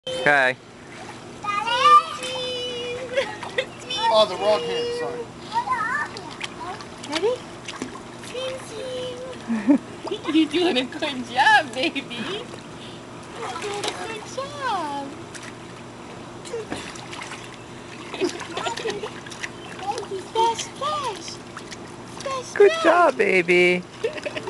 Okay. Oh, the wrong hand, sorry. Ready? You're doing a good job, baby. You're doing a good job. Splash, splash. Splash, Good splash. job, baby.